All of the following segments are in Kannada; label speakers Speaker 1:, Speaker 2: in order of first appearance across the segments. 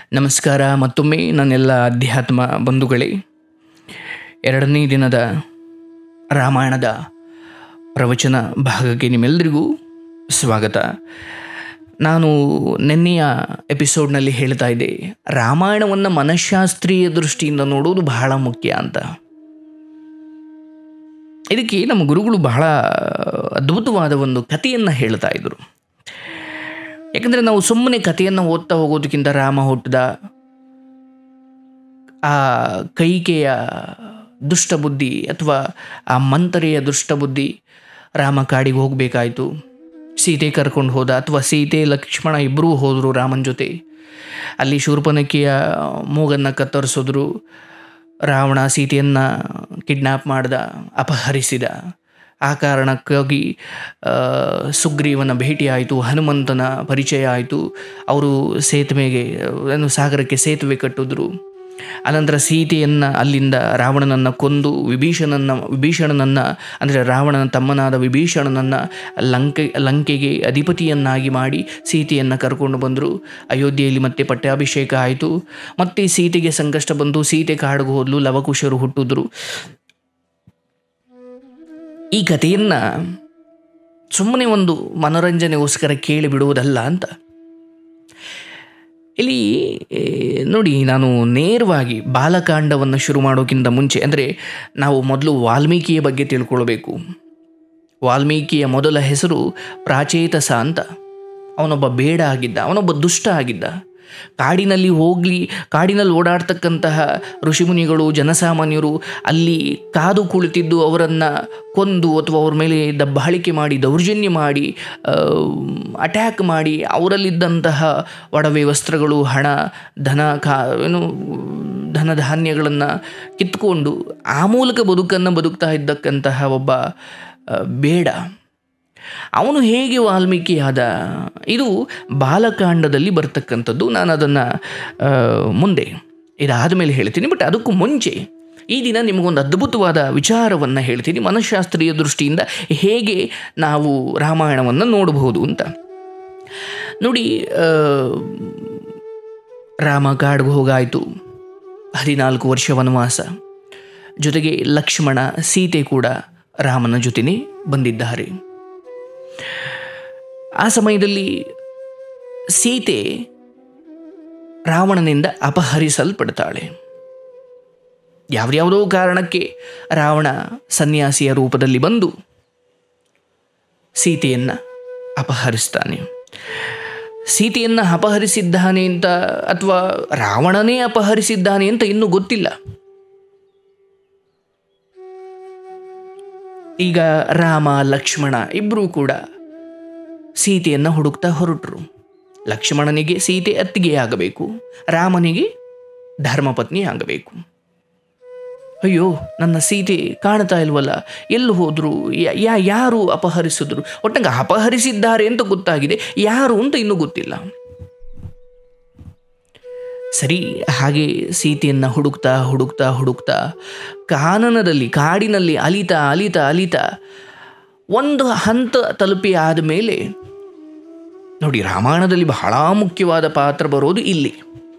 Speaker 1: ನಮಸ್ಕಾರ. ಮತ್ತೊಮ್ಮೆ ನನ್ನೆಲ್ಲ ಅಧ್ಯಾತ್ಮ ಬಂಧುಗಳೇ, 2ನೇ ದಿನದ ರಾಮಾಯಣದ ಪ್ರವಚನ ಭಾಗಕ್ಕೆ ನಿಮ್ಮೆಲ್ಲರಿಗೂ ಸ್ವಾಗತ. ನಾನು ನಿನ್ನೆಯ ಎಪಿಸೋಡ್ನಲ್ಲಿ ಹೇಳ್ತಾ ಇದ್ದೆ, ರಾಮಾಯಣವನ್ನು ಮನಃಶಾಸ್ತ್ರೀಯ ದೃಷ್ಟಿಯಿಂದ ನೋಡೋದು ಬಹಳ ಮುಖ್ಯ ಅಂತ. ಇದಕ್ಕೆ ನಮ್ಮ ಗುರುಗಳು ಬಹಳ ಅದ್ಭುತವಾದ ಒಂದು ಕಥೆಯನ್ನು ಹೇಳ್ತಾ ಇದ್ದರು. ಯಾಕಂದರೆ ನಾವು ಸುಮ್ಮನೆ ಕಥೆಯನ್ನು ಓದ್ತಾ ಹೋಗೋದಕ್ಕಿಂತ ರಾಮ ಹುಟ್ಟಿದ, ಆ ಕೈಕೆಯ ದುಷ್ಟಬುದ್ಧಿ ಅಥವಾ ಆ ಮಂಥರೆಯ ದುಷ್ಟಬುದ್ಧಿ, ರಾಮ ಕಾಡಿಗೆ ಹೋಗಬೇಕಾಯಿತು, ಸೀತೆ ಕರ್ಕೊಂಡು ಹೋದ, ಅಥವಾ ಸೀತೆ ಲಕ್ಷ್ಮಣ ಇಬ್ಬರೂ ಹೋದರು ರಾಮನ ಜೊತೆ. ಅಲ್ಲಿ ಶೂರ್ಪನಖಿಯ ಮೂಗನ್ನು ಕತ್ತರಿಸಿದ್ರು, ರಾವಣ ಸೀತೆಯನ್ನು ಕಿಡ್ನ್ಯಾಪ್ ಮಾಡ್ದ, ಅಪಹರಿಸಿದ. ಆ ಕಾರಣಕ್ಕಾಗಿ ಸುಗ್ರೀವನ ಭೇಟಿ ಆಯಿತು, ಹನುಮಂತನ ಪರಿಚಯ ಆಯಿತು. ಅವರು ಸೇತುವೆಗೆ ಸಾಗರಕ್ಕೆ ಸೇತುವೆ ಕಟ್ಟಿದ್ರು. ಅನಂತರ ಸೀತೆಯನ್ನು ಅಲ್ಲಿಂದ ರಾವಣನನ್ನು ಕೊಂದು ವಿಭೀಷಣನನ್ನು ಅಂದರೆ ರಾವಣನ ತಮ್ಮನಾದ ವಿಭೀಷಣನನ್ನು ಲಂಕೆಗೆ ಅಧಿಪತಿಯನ್ನಾಗಿ ಮಾಡಿ ಸೀತೆಯನ್ನು ಕರ್ಕೊಂಡು ಬಂದರು. ಅಯೋಧ್ಯೆಯಲ್ಲಿ ಮತ್ತೆ ಪಟ್ಟಾಭಿಷೇಕ ಆಯಿತು. ಮತ್ತೆ ಸೀತೆಗೆ ಸಂಕಷ್ಟ ಬಂದು ಸೀತೆ ಕಾಡಿಗೆ ಹೋದ್ಲು, ಲವಕುಶರು ಹುಟ್ಟಿದ್ರು. ಈ ಕಥೆಯನ್ನು ಸುಮ್ಮನೆ ಒಂದು ಮನೋರಂಜನೆಗೋಸ್ಕರ ಕೇಳಿಬಿಡುವುದಲ್ಲ ಅಂತ. ಇಲ್ಲಿ ನೋಡಿ, ನಾನು ನೇರವಾಗಿ ಬಾಲಕಾಂಡವನ್ನು ಶುರು ಮಾಡೋಕ್ಕಿಂತ ಮುಂಚೆ, ಅಂದರೆ ನಾವು ಮೊದಲು ವಾಲ್ಮೀಕಿಯ ಬಗ್ಗೆ ತಿಳ್ಕೊಳ್ಬೇಕು. ವಾಲ್ಮೀಕಿಯ ಮೊದಲ ಹೆಸರು ಪ್ರಾಚೇತಸ ಅಂತ. ಅವನೊಬ್ಬ ಬೇಡ ಆಗಿದ್ದ, ಅವನೊಬ್ಬ ದುಷ್ಟ ಆಗಿದ್ದ. ಕಾಡಿನಲ್ಲಿ ಓಡಾಡ್ತಕ್ಕಂತಹ ಋಷಿಮುನಿಗಳು, ಜನಸಾಮಾನ್ಯರು ಅಲ್ಲಿ ಕಾದು ಕುಳಿತಿದ್ದು ಅವರನ್ನು ಕೊಂದು ಅಥವಾ ಅವ್ರ ಮೇಲೆ ದಬ್ಬಾಳಿಕೆ ಮಾಡಿ, ದೌರ್ಜನ್ಯ ಮಾಡಿ, ಅಟ್ಯಾಕ್ ಮಾಡಿ, ಅವರಲ್ಲಿದ್ದಂತಹ ಒಡವೆ ವಸ್ತ್ರಗಳು, ಹಣ, ಧನಧಾನ್ಯಗಳನ್ನು ಕಿತ್ಕೊಂಡು ಆ ಮೂಲಕ ಬದುಕ್ತಾ ಇದ್ದಕ್ಕಂತಹ ಒಬ್ಬ ಬೇಡ. ಅವನು ಹೇಗೆ ವಾಲ್ಮೀಕಿ ಆದ? ಇದು ಬಾಲಕಾಂಡದಲ್ಲಿ ಬರ್ತಕ್ಕಂಥದ್ದು. ನಾನು ಅದನ್ನು ಮುಂದೆ ಇದಾದ ಮೇಲೆ ಹೇಳ್ತೀನಿ. ಬಟ್ ಅದಕ್ಕೂ ಮುಂಚೆ ಈ ದಿನ ನಿಮಗೊಂದು ಅದ್ಭುತವಾದ ವಿಚಾರವನ್ನು ಹೇಳ್ತೀನಿ, ಮನಃಶಾಸ್ತ್ರೀಯ ದೃಷ್ಟಿಯಿಂದ ಹೇಗೆ ನಾವು ರಾಮಾಯಣವನ್ನು ನೋಡಬಹುದು ಅಂತ. ನೋಡಿ, ರಾಮ ಕಾಡಿಗೆ ಹೋಗಾಯಿತು, 14 ವರ್ಷ ವನವಾಸ. ಜೊತೆಗೆ ಲಕ್ಷ್ಮಣ, ಸೀತೆ ಕೂಡ ರಾಮನ ಜೊತೆನೇ ಬಂದಿದ್ದಾರೆ. ಆ ಸಮಯದಲ್ಲಿ ಸೀತೆ ರಾವಣನಿಂದ ಅಪಹರಿಸಲ್ಪಡ್ತಾಳೆ. ಯಾವ್ಯಾವುದೋ ಕಾರಣಕ್ಕೆ ರಾವಣ ಸನ್ಯಾಸಿಯ ರೂಪದಲ್ಲಿ ಬಂದು ಸೀತೆಯನ್ನು ಅಪಹರಿಸ್ತಾನೆ. ಸೀತೆಯನ್ನು ಅಪಹರಿಸಿದ್ದಾನೆ ಅಂತ ಅಥವಾ ರಾವಣನೇ ಅಪಹರಿಸಿದ್ದಾನೆ ಅಂತ ಇನ್ನೂ ಗೊತ್ತಿಲ್ಲ. ಈಗ ರಾಮ, ಲಕ್ಷ್ಮಣ ಇಬ್ಬರೂ ಕೂಡ ಸೀತೆಯನ್ನು ಹುಡುಕ್ತಾ ಹೊರಟರು. ಲಕ್ಷ್ಮಣನಿಗೆ ಸೀತೆ ಅತ್ತಿಗೆ ಆಗಬೇಕು, ರಾಮನಿಗೆ ಧರ್ಮಪತ್ನಿ ಆಗಬೇಕು. ಅಯ್ಯೋ, ನನ್ನ ಸೀತೆ ಕಾಣ್ತಾ ಇಲ್ವಲ್ಲ, ಎಲ್ಲಿ ಹೋದ್ರು, ಯಾರು ಅಪಹರಿಸಿದ್ರು? ಒಟ್ಟಂಗೆ ಅಪಹರಿಸಿದ್ದಾರೆ ಅಂತ ಗೊತ್ತಾಗಿದೆ, ಯಾರು ಅಂತ ಇನ್ನೂ ಗೊತ್ತಿಲ್ಲ. ಸರಿ, ಹಾಗೆ ಸೀತೆಯನ್ನು ಹುಡುಕ್ತಾ ಕಾಡಿನಲ್ಲಿ ಅಲಿತಾ ಒಂದು ಹಂತ ತಲುಪಿ ಆದಮೇಲೆ, ನೋಡಿ, ರಾಮಾಯಣದಲ್ಲಿ ಬಹಳ ಮುಖ್ಯವಾದ ಪಾತ್ರ ಬರೋದು ಇಲ್ಲಿ.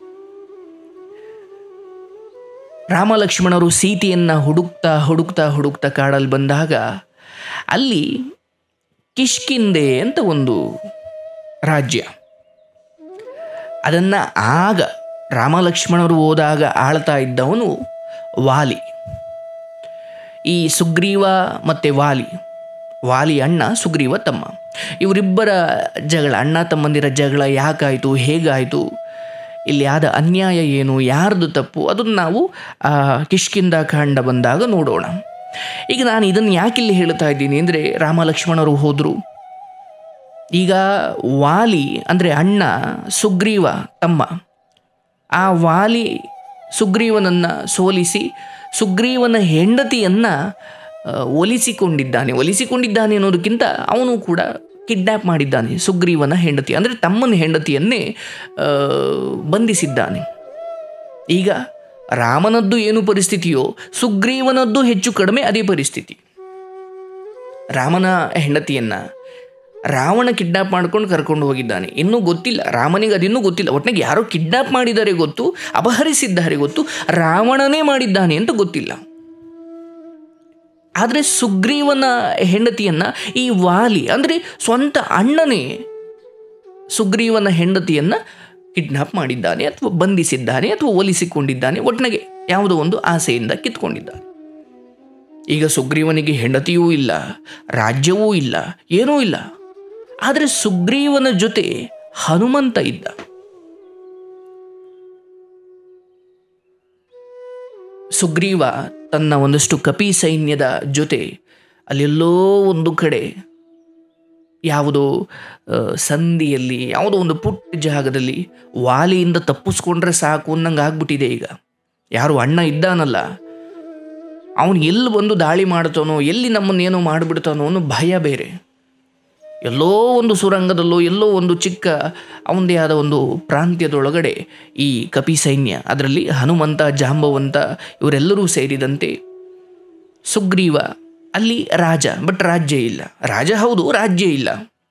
Speaker 1: ರಾಮ ಲಕ್ಷ್ಮಣರು ಸೀತೆಯನ್ನು ಹುಡುಕ್ತಾ ಕಾಡಲ್ಲಿ ಬಂದಾಗ ಅಲ್ಲಿ ಕಿಷ್ಕಿಂಧೆ ಅಂತ ಒಂದು ರಾಜ್ಯ, ಅದನ್ನು ಆಗ ರಾಮ ಲಕ್ಷ್ಮಣರು ಹೋದಾಗ ಆಳ್ತಾ ಇದ್ದವನು ವಾಲಿ. ಈ ಸುಗ್ರೀವ ಮತ್ತು ವಾಲಿ ಅಣ್ಣ, ಸುಗ್ರೀವ ತಮ್ಮ, ಇವರಿಬ್ಬರ ಜಗಳ, ಅಣ್ಣ ತಮ್ಮಂದಿರ ಜಗಳ ಯಾಕಾಯಿತು, ಹೇಗಾಯಿತು, ಇಲ್ಲಿ ಆದ ಅನ್ಯಾಯ ಏನು, ಯಾರ್ದು ತಪ್ಪು, ಅದನ್ನು ನಾವು ಕಿಷ್ಕಿಂಧ ಕಾಂಡ ಬಂದಾಗ ನೋಡೋಣ. ಈಗ ನಾನು ಇದನ್ನು ಯಾಕಿಲ್ಲಿ ಹೇಳ್ತಾ ಇದ್ದೀನಿ ಅಂದರೆ, ರಾಮ ಲಕ್ಷ್ಮಣರು ಹೋದರು. ಈಗ ವಾಲಿ ಅಂದರೆ ಅಣ್ಣ, ಸುಗ್ರೀವ ತಮ್ಮ, ಆ ವಾಲಿ ಸುಗ್ರೀವನನ್ನು ಸೋಲಿಸಿ ಸುಗ್ರೀವನ ಹೆಂಡತಿಯನ್ನು ಒಲಿಸಿಕೊಂಡಿದ್ದಾನೆ ಅನ್ನೋದಕ್ಕಿಂತ ಅವನು ಕೂಡ ಕಿಡ್ನ್ಯಾಪ್ ಮಾಡಿದ್ದಾನೆ. ಸುಗ್ರೀವನ ಹೆಂಡತಿ ಅಂದರೆ ತಮ್ಮನ ಹೆಂಡತಿಯನ್ನೇ ಬಂಧಿಸಿದ್ದಾನೆ. ಈಗ ರಾಮನದ್ದು ಏನು ಪರಿಸ್ಥಿತಿಯೋ ಸುಗ್ರೀವನದ್ದು ಹೆಚ್ಚು ಕಡಿಮೆ ಅದೇ ಪರಿಸ್ಥಿತಿ. ರಾಮನ ಹೆಂಡತಿಯನ್ನು ರಾವಣ ಕಿಡ್ನಾಪ್ ಮಾಡ್ಕೊಂಡು ಕರ್ಕೊಂಡು ಹೋಗಿದ್ದಾನೆ. ಇನ್ನೂ ಗೊತ್ತಿಲ್ಲ ರಾಮನಿಗೆ, ಅದಿನ್ನೂ ಗೊತ್ತಿಲ್ಲ. ಒಟ್ಟಿಗೆ ಯಾರೋ ಕಿಡ್ನಾಪ್ ಮಾಡಿದ್ದಾರೆ ಗೊತ್ತು, ಅಪಹರಿಸಿದ್ದಾರೆ ಗೊತ್ತು, ರಾವಣನೇ ಮಾಡಿದ್ದಾನೆ ಅಂತ ಗೊತ್ತಿಲ್ಲ. ಆದರೆ ಸುಗ್ರೀವನ ಹೆಂಡತಿಯನ್ನು ಈ ವಾಲಿ ಅಂದರೆ ಸ್ವಂತ ಅಣ್ಣನೇ ಸುಗ್ರೀವನ ಹೆಂಡತಿಯನ್ನು ಕಿಡ್ನಾಪ್ ಮಾಡಿದ್ದಾನೆ, ಅಥವಾ ಬಂಧಿಸಿದ್ದಾನೆ, ಅಥವಾ ಒಲಿಸಿಕೊಂಡಿದ್ದಾನೆ. ಒಟ್ಟಿಗೆ ಯಾವುದೋ ಒಂದು ಆಸೆಯಿಂದ ಕಿತ್ಕೊಂಡಿದ್ದಾನೆ. ಈಗ ಸುಗ್ರೀವನಿಗೆ ಹೆಂಡತಿಯೂ ಇಲ್ಲ, ರಾಜ್ಯವೂ ಇಲ್ಲ, ಏನೂ ಇಲ್ಲ. ಆದರೆ ಸುಗ್ರೀವನ ಜೊತೆ ಹನುಮಂತ ಇದ್ದ. ಸುಗ್ರೀವ ತನ್ನ ಒಂದಷ್ಟು ಕಪಿ ಸೈನ್ಯದ ಜೊತೆ ಅಲ್ಲೆಲ್ಲೋ ಒಂದು ಕಡೆ ಯಾವುದೋ ಸಂಧಿಯಲ್ಲಿ, ಯಾವುದೋ ಒಂದು ಪುಟ್ಟ ಜಾಗದಲ್ಲಿ ವಾಲಿಯಿಂದ ತಪ್ಪಿಸ್ಕೊಂಡ್ರೆ ಸಾಕು ಅನ್ನಂಗೆ ಆಗ್ಬಿಟ್ಟಿದೆ. ಈಗ ಯಾರು ಅಣ್ಣ ಇದ್ದಾನಲ್ಲ, ಅವನು ಎಲ್ಲಿ ಬಂದು ದಾಳಿ ಮಾಡ್ತಾನೋ, ಎಲ್ಲಿ ನಮ್ಮನ್ನೇನೋ ಮಾಡಿಬಿಡ್ತಾನೋ ಅನ್ನೋ ಭಯ ಬೇರೆ. ಎಲ್ಲೋ ಒಂದು ಸುರಂಗದಲ್ಲೋ, ಎಲ್ಲೋ ಒಂದು ಚಿಕ್ಕ ಅವನದೇ ಆದ ಒಂದು ಪ್ರಾಂತ್ಯದೊಳಗಡೆ ಈ ಕಪಿ ಸೈನ್ಯ, ಅದರಲ್ಲಿ ಹನುಮಂತ, ಜಾಂಬವಂತ ಇವರೆಲ್ಲರೂ ಸೇರಿದಂತೆ ಸುಗ್ರೀವ ಅಲ್ಲಿ ರಾಜ, ಬಟ್ ರಾಜ್ಯ ಇಲ್ಲ. ರಾಜ ಹೌದು, ರಾಜ್ಯ ಇಲ್ಲ.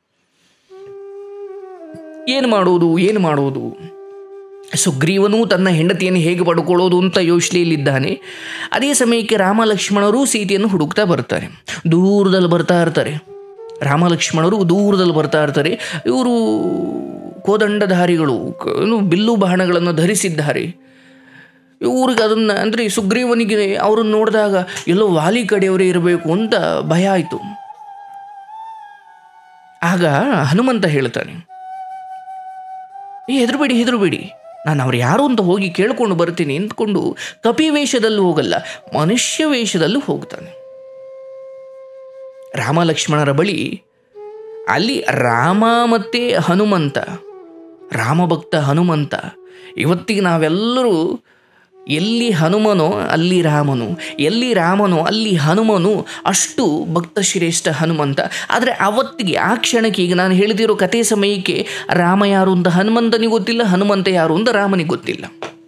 Speaker 1: ಏನು ಮಾಡೋದು? ಸುಗ್ರೀವನು ತನ್ನ ಹೆಂಡತಿಯನ್ನು ಹೇಗೆ ಪಡ್ಕೊಳ್ಳೋದು ಅಂತ ಯೋಚನೆಯಲ್ಲಿದ್ದಾನೆ. ಅದೇ ಸಮಯಕ್ಕೆ ರಾಮ ಲಕ್ಷ್ಮಣರು ಸೀತೆಯನ್ನು ಹುಡುಕ್ತಾ ಬರ್ತಾರೆ. ದೂರದಲ್ಲಿ ಬರ್ತಾ ಇರ್ತಾರೆ. ರಾಮ ಲಕ್ಷ್ಮಣರು ದೂರದಲ್ಲಿ ಬರ್ತಾ ಇರ್ತಾರೆ. ಇವರು ಕೋದಂಡಧಾರಿಗಳು, ಬಿಲ್ಲು ಬಾಣಗಳನ್ನು ಧರಿಸಿದ್ದಾರೆ. ಇವ್ರಿಗೆ ಅದನ್ನು ಅಂದರೆ ಸುಗ್ರೀವನಿಗೆ ಅವ್ರನ್ನ ನೋಡಿದಾಗ ಎಲ್ಲೋ ವಾಲಿ ಕಡೆಯವರೇ ಇರಬೇಕು ಅಂತ ಭಯ ಆಯಿತು. ಆಗ ಹನುಮಂತ ಹೇಳ್ತಾನೆ, ಹೆದರಬೇಡಿ, ನಾನು ಅವ್ರು ಯಾರು ಅಂತ ಹೋಗಿ ಕೇಳ್ಕೊಂಡು ಬರ್ತೀನಿ ಅಂದ್ಕೊಂಡು ಕಪಿ ವೇಷದಲ್ಲೂ ಹೋಗಲ್ಲ, ಮನುಷ್ಯ ವೇಷದಲ್ಲೂ ಹೋಗ್ತಾನೆ. ರಾಮ ಲಕ್ಷ್ಮಣರ ಬಳಿ ಅಲ್ಲಿ ರಾಮ ಮತ್ತು ಹನುಮಂತ, ರಾಮಭಕ್ತ ಹನುಮಂತ. ಇವತ್ತಿಗೆ ನಾವೆಲ್ಲರೂ ಎಲ್ಲಿ ಹನುಮನೋ ಅಲ್ಲಿ ರಾಮನು, ಎಲ್ಲಿ ರಾಮನೋ ಅಲ್ಲಿ ಹನುಮನು, ಅಷ್ಟು ಭಕ್ತ ಶ್ರೇಷ್ಠ ಹನುಮಂತ. ಆದರೆ ಅವತ್ತಿಗೆ ಆ ಕ್ಷಣಕ್ಕೆ, ಈಗ ನಾನು ಹೇಳ್ತಿರೋ ಕಥೆ ಸಮಯಕ್ಕೆ ರಾಮ ಯಾರು ಅಂತ ಹನುಮಂತನಿಗೆ ಗೊತ್ತಿಲ್ಲ, ಹನುಮಂತ ಯಾರು ಅಂತ ರಾಮನಿಗೆ ಗೊತ್ತಿಲ್ಲ.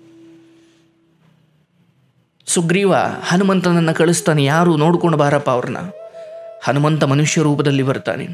Speaker 1: ಸುಗ್ರೀವ ಹನುಮಂತನನ್ನು ಕಳಿಸ್ತಾನೆ, ಯಾರು ನೋಡ್ಕೊಂಡು ಬಾರಪ್ಪ ಅವ್ರನ್ನ. ಹನುಮಂತ ಮನುಷ್ಯ ರೂಪದಲ್ಲಿ ಬರ್ತಾನೆ,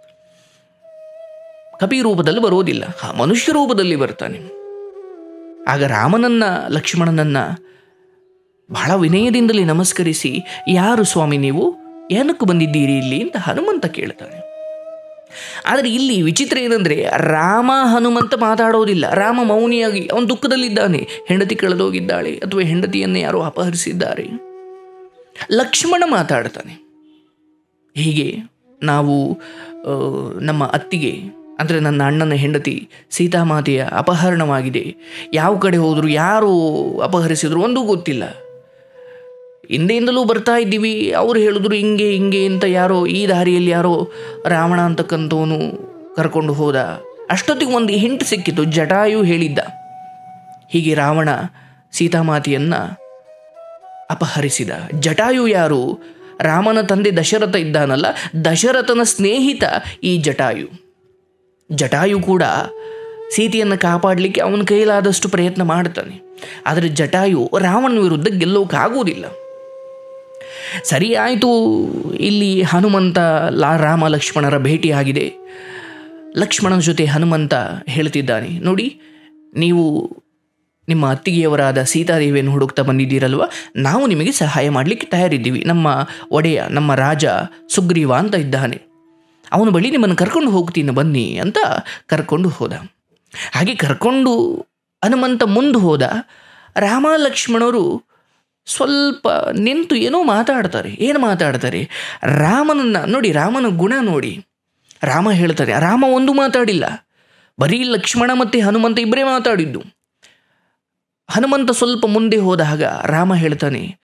Speaker 1: ಕಪಿ ರೂಪದಲ್ಲಿ ಬರೋದಿಲ್ಲ, ಮನುಷ್ಯ ರೂಪದಲ್ಲಿ ಬರ್ತಾನೆ. ಆಗ ರಾಮನನ್ನ ಲಕ್ಷ್ಮಣನನ್ನ ಬಹಳ ವಿನಯದಿಂದಲೇ ನಮಸ್ಕರಿಸಿ, ಯಾರು ಸ್ವಾಮಿ ನೀವು, ಏನಕ್ಕೆ ಬಂದಿದ್ದೀರಿ ಇಲ್ಲಿ ಅಂತ ಹನುಮಂತ ಕೇಳ್ತಾನೆ. ಆದರೆ ಇಲ್ಲಿ ವಿಚಿತ್ರ ಏನಂದರೆ, ರಾಮ ಹನುಮಂತ ಮಾತಾಡೋದಿಲ್ಲ. ರಾಮ ಮೌನಿಯಾಗಿ ಅವನು ದುಃಖದಲ್ಲಿದ್ದಾನೆ, ಹೆಂಡತಿ ಕಳೆದೋಗಿದ್ದಾಳೆ ಅಥವಾ ಹೆಂಡತಿಯನ್ನು ಯಾರೋ ಅಪಹರಿಸಿದ್ದಾರೆ. ಲಕ್ಷ್ಮಣ ಮಾತಾಡ್ತಾನೆ. ಹೀಗೆ ನಾವು ನಮ್ಮ ಅತ್ತಿಗೆ ಅಂದರೆ ನನ್ನ ಅಣ್ಣನ ಹೆಂಡತಿ ಸೀತಾಮಾತೆಯ ಅಪಹರಣವಾಗಿದೆ, ಯಾವ ಕಡೆ ಹೋದರು, ಯಾರು ಅಪಹರಿಸಿದ್ರು ಒಂದೂ ಗೊತ್ತಿಲ್ಲ, ಹಿಂದೆಯಿಂದಲೂ ಬರ್ತಾ ಇದ್ದೀವಿ, ಅವರು ಹೇಳಿದ್ರು ಹಿಂಗೆ ಅಂತ, ಯಾರೋ ಈ ದಾರಿಯಲ್ಲಿ ಯಾರೋ ರಾವಣ ಅಂತಕ್ಕಂಥವನು ಕರ್ಕೊಂಡು ಹೋದ. ಅಷ್ಟೊತ್ತಿಗೆ ಒಂದು ಹಿಂಟ್ ಸಿಕ್ಕಿತು, ಜಟಾಯು ಹೇಳಿದ್ದ, ಹೀಗೆ ರಾವಣ ಸೀತಾಮಾತೆಯನ್ನು ಅಪಹರಿಸಿದ. ಜಟಾಯು ಯಾರು? ರಾಮನ ತಂದೆ ದಶರಥ ಇದ್ದಾನಲ್ಲ, ದಶರಥನ ಸ್ನೇಹಿತ ಈ ಜಟಾಯು. ಜಟಾಯು ಕೂಡ ಸೀತೆಯನ್ನು ಕಾಪಾಡಲಿಕ್ಕೆ ಅವನ ಕೈಲಾದಷ್ಟು ಪ್ರಯತ್ನ ಮಾಡ್ತಾನೆ. ಆದರೆ ಜಟಾಯು ರಾವಣನ ವಿರುದ್ಧ ಗೆಲ್ಲೋಕ್ಕಾಗೋದಿಲ್ಲ. ಸರಿ ಆಯಿತು, ಇಲ್ಲಿ ಹನುಮಂತ ರಾಮ ಲಕ್ಷ್ಮಣರ ಭೇಟಿಯಾಗಿದೆ. ಲಕ್ಷ್ಮಣನ ಜೊತೆ ಹನುಮಂತ ಹೇಳ್ತಿದ್ದಾನೆ, ನೋಡಿ ನೀವು ನಿಮ್ಮ ಅತ್ತಿಗೆಯವರಾದ ಸೀತಾದೇವಿಯನ್ನು ಹುಡುಕ್ತಾ ಬಂದಿದ್ದೀರಲ್ವ, ನಾವು ನಿಮಗೆ ಸಹಾಯ ಮಾಡಲಿಕ್ಕೆ ತಯಾರಿದ್ದೀವಿ. ನಮ್ಮ ಒಡೆಯ, ನಮ್ಮ ರಾಜ ಸುಗ್ರೀವ ಅಂತ ಇದ್ದಾನೆ, ಅವನ ಬಳಿ ನಿಮ್ಮನ್ನು ಕರ್ಕೊಂಡು ಹೋಗ್ತೀನಿ ಬನ್ನಿ ಅಂತ ಕರ್ಕೊಂಡು ಹೋದ. ಹಾಗೆ ಕರ್ಕೊಂಡು ಹನುಮಂತ ಮುಂದೆ ಹೋದ. ರಾಮ ಲಕ್ಷ್ಮಣರು ಸ್ವಲ್ಪ ನಿಂತು ಏನೋ ಮಾತಾಡ್ತಾರೆ. ಏನು ಮಾತಾಡ್ತಾರೆ? ರಾಮನನ್ನು ನೋಡಿ, ರಾಮನ ಗುಣ ನೋಡಿ. ರಾಮ ಹೇಳ್ತಾರೆ, ರಾಮ ಒಂದು ಮಾತಾಡಿಲ್ಲ, ಬರೀ ಲಕ್ಷ್ಮಣ ಮತ್ತು ಹನುಮಂತ ಇಬ್ಬರೇ ಮಾತಾಡಿದ್ದು. ಹನುಮಂತ ಸ್ವಲ್ಪ ಮುಂದೆ ಹೋದಾಗ ರಾಮ ಹೇಳ್ತಾನೆ,